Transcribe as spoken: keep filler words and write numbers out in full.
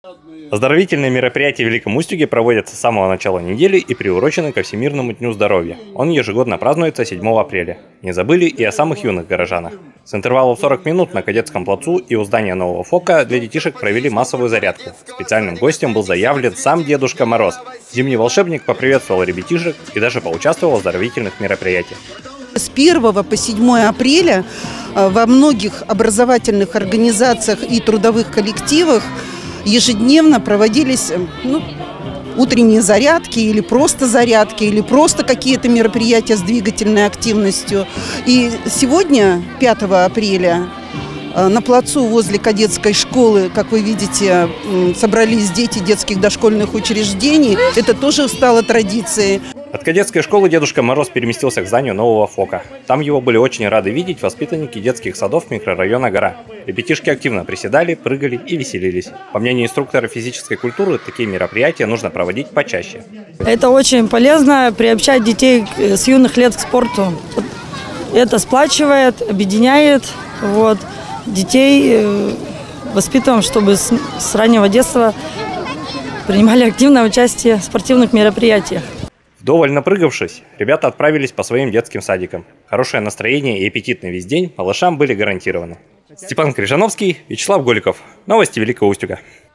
Оздоровительные мероприятия в Великом Устюге проводятся с самого начала недели и приурочены ко Всемирному дню здоровья. Он ежегодно празднуется седьмого апреля. Не забыли и о самых юных горожанах. С интервалом сорок минут на Кадетском плацу и у здания Нового ФОКа для детишек провели массовую зарядку. Специальным гостем был заявлен сам Дедушка Мороз. Зимний волшебник поприветствовал ребятишек и даже поучаствовал в оздоровительных мероприятиях. С первого по седьмое апреля во многих образовательных организациях и трудовых коллективах ежедневно проводились ну, утренние зарядки или просто зарядки, или просто какие-то мероприятия с двигательной активностью. И сегодня, пятого апреля, на плацу возле кадетской школы, как вы видите, собрались дети детских дошкольных учреждений. Это тоже стало традицией. От кадетской школы Дедушка Мороз переместился к зданию Нового ФОКа. Там его были очень рады видеть воспитанники детских садов микрорайона Гора. Ребятишки активно приседали, прыгали и веселились. По мнению инструктора физической культуры, такие мероприятия нужно проводить почаще. Это очень полезно, приобщать детей с юных лет к спорту. Это сплачивает, объединяет. Вот. Детей воспитываем, чтобы с, с раннего детства принимали активное участие в спортивных мероприятиях. Вдоволь напрыгавшись, ребята отправились по своим детским садикам. Хорошее настроение и аппетит на весь день малышам были гарантированы. Степан Крижановский, Вячеслав Голиков. Новости Великого Устюга.